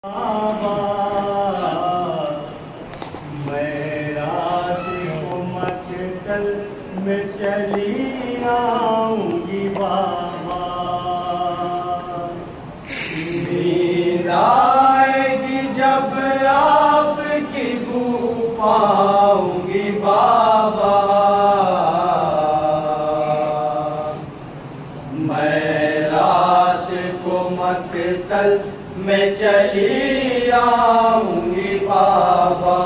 बाबा मैं रात को मक्तल में चली आऊंगी बाबा। नींद आएगी जब आपकी बू पाऊंगी बाबा। मैं रात को मक्तल मैं चली आऊंगी बाबा।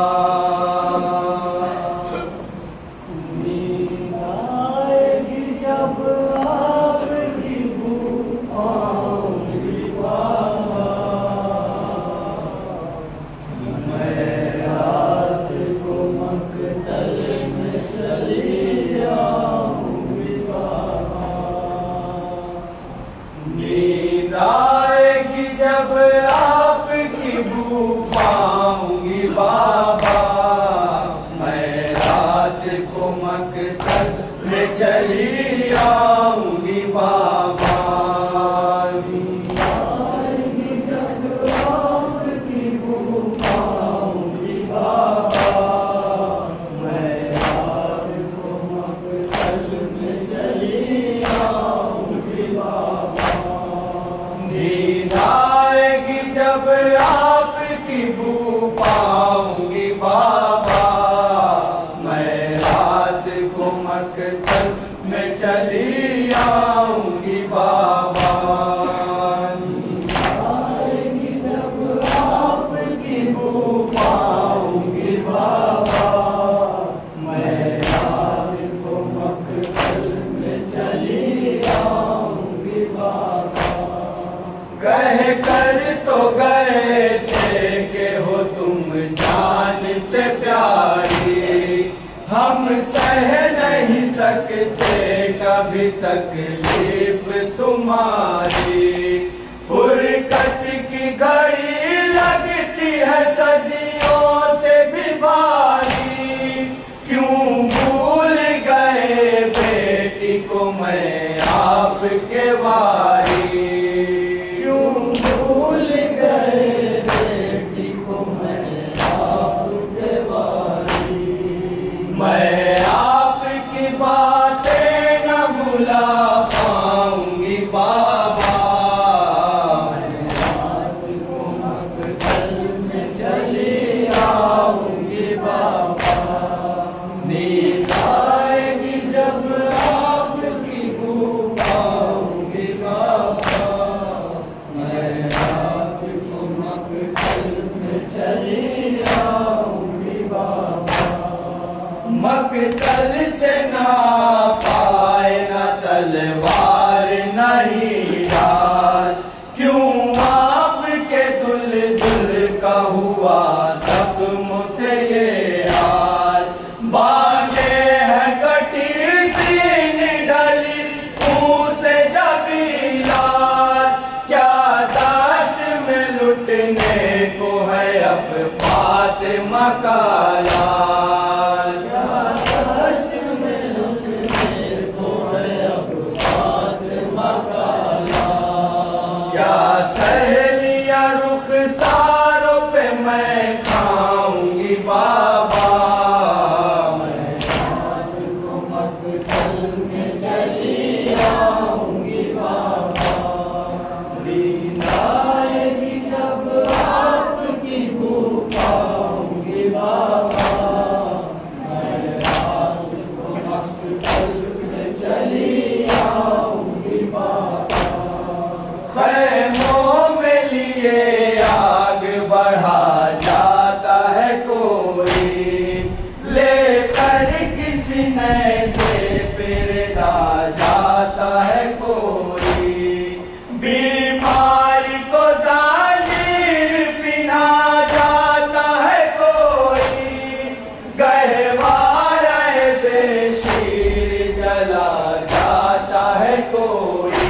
नींद आएगी जब आपकी बू आऊंगी बाबा। मैं रात को मक्तल में चली आऊंगी बाबा। नींद आएगी जब आपकी बू पाऊंगी बाबा। मैं रात को मक्तल में चली आऊंगी बाबा। नींद आएगी जब आपकी बू पाऊंगी बाबा। मैं रात को मक्तल में चली आऊंगी बाबा। नींद आएगी जब आपकी बू पाऊंगी बाबा। मैं रात को मक्तल में चली आऊंगी बाबा। नींद आएगी जब आपकी बू पाऊंगी बाबा। मैं रात को मक्तल में चली आऊंगी बाबा। कह कर तो गए थे कि हो तुम जान से प्यारी। हम सह नहीं सकते कभी तकलीफ तुम्हारी। फुरकत की घड़ी लगती है सदियों से भी भारी। क्यों भूल गए बेटी को मैं आपके वारी। भूल गए बेटी को मैं आपके वारी। मैं आपकी बातें न भुला पाऊंगी बाबा। मैं रात को मक्तल में चली आऊंगी बाबा। नींद आएगी जब आपकी बू पाऊंगी बाबा। मैं रात को मक्तल में चली आऊंगी बाबा। मक्तल से ना पाए न तलवार नहीं ढाल। क्यों आपके दुल का हुआ जख्म से ये हाल। बांधे है कटी सीन डली मुंह से जबीला। क्या दाश्त में लुटने को है अब फातिमा का लाल। क्या दाश्त में लुटने को है अब फातिमा का लाल। क्या सहेलियां रुखसारों पे मैं खाऊंगी बाबा। मैं रात को मक्तल में चली आऊंगी बाबा। नींद आएगी जब आपकी बू पाऊंगी बाबा। मैं रात को मक्तल में चली आऊंगी बाबा। खैमों में लिए आग बढ़ा जाता है कोई। लेकर किसी नए से पिरदा जाता है कोई। बीमारी को जालिर पिना जाता है कोई। गहवारे बेशीर जला जाता है कोई।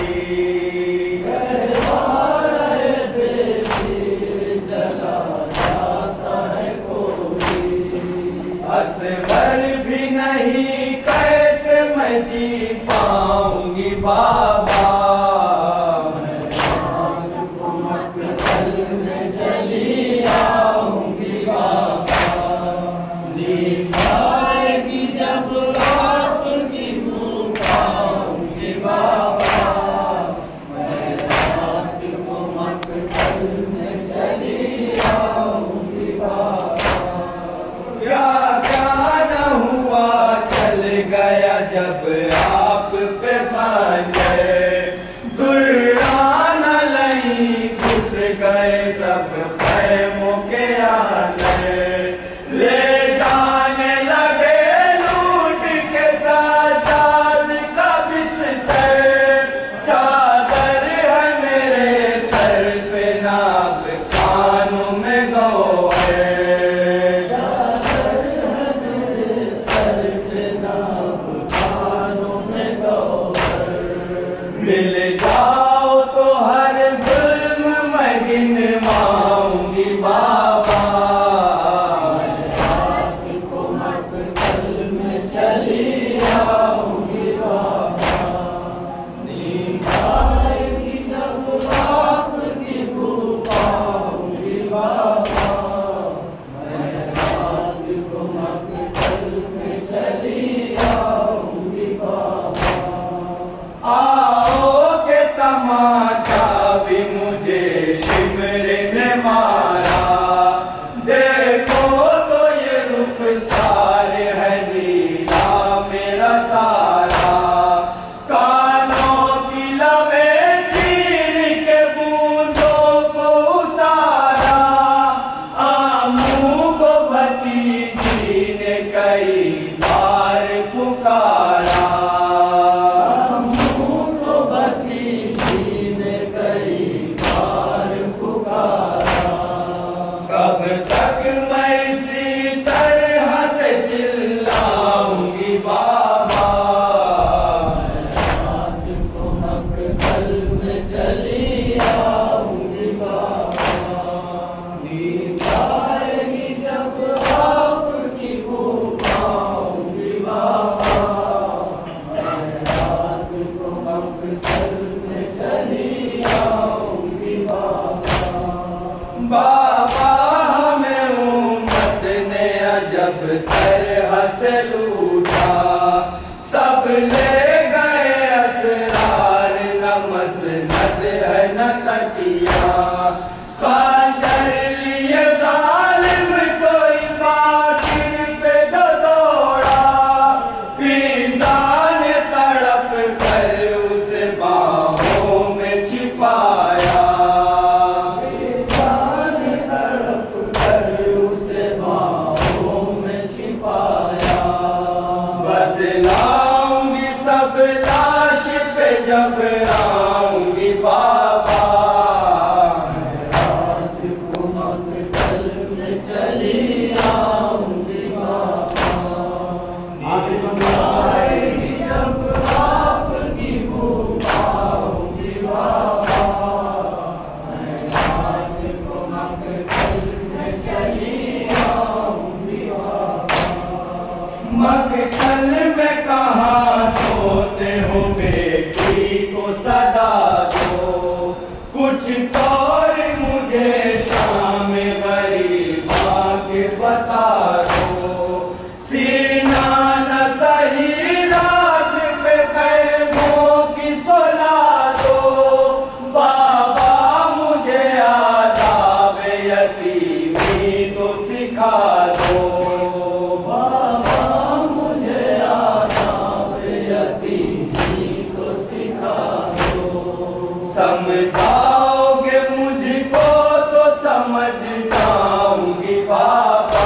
गहवारे बेशीर जला जाता है कोई। असगर भी नहीं सब खैमों के अंदर ले जाने लगे लूट के साजाद का बिस्तर। चादर है मेरे सर पे नाप कानों में गौहर। चादर है मेरे सर पे नाप कानों में गौहर। मिल जाओ तो हर जुल्म मैं गिनवाऊंगी बाबा। आपको मकतल में चली आऊंगी बाबा। नींद आएगी जब आपकी भू पाऊंगी बाबा। मैं आपको मकतल में चली आऊंगी बाबा। आओ के तमाचा भी मुझे शिमरे ने मारा। देखो तो ये रुखसार है नीला मेरा सारा। कानों की लबें चीर के बूंदों को उतारा। आमू को भतीजी ने कई बार पुकारा। कब तक मैं इसी तरह से चिल्लाऊंगी बाबा। आपको मकतल में चली आऊंगी बाबा। नींद आएगी जब आपकी भू पाऊंगी बाबा। आपको मकतल में चली आऊंगी बाबा। बाबा हमें उम्मत ने अजब तरह से लूटा। सब ले गए असरार न मसनद है न तकिया। खंजर लिए जालिम कोई बातिल पे जो दौड़ा। फिजा ने तड़प कर उसे बाहों में छिपाया। बदलाऊंगी सब लाश पे जब आऊंगी बाबा। रात को मकतल में चली आऊंगी बाबा। आएगी जब आपकी भू पाऊंगी बाबा। रात को मकतल में चली आऊंगी बाबा। मकतल में कहाँ सोते हो बेटी को सदा दो। कुछ तौर मुझे शाम गरीबा के बता दो। सीना न सही रात पे खैमों की सुला दो। बाबा मुझे आदाब यतीमी तो सिखा दो। समझाओगे मुझको तो समझ जाऊंगी बाबा।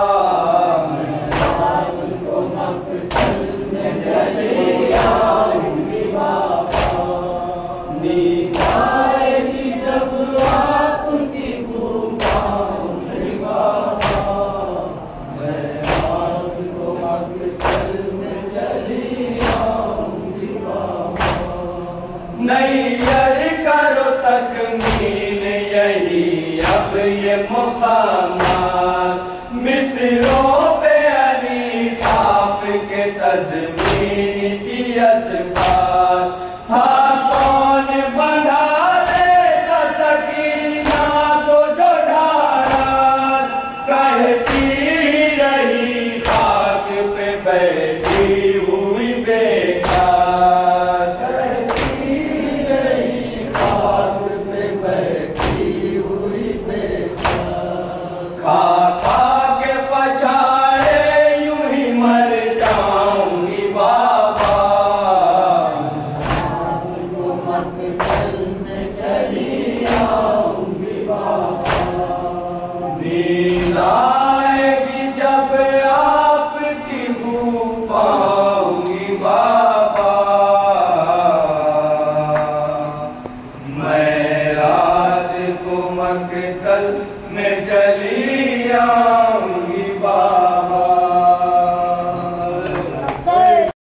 आपको मकतल में चली आऊंगी बाबा। नींद आएगी जब आपकी भू पाऊंगी बाबा। मैं आपको मकतल में चली आऊंगी बाबा। नैयर करो तकमील यही अब ये मुकामात। मिसरों पे अली साफ के तज़मीन की अज़बात। था कौन बंधा देता सकीना को जो ढारा। कहती रही खाक पे बैठी हुई बेकार। खा खा के पछाड़े यूं ही मर जाऊंगी बाबा। आपको मकतल में चली आऊंगी बाबा। नीला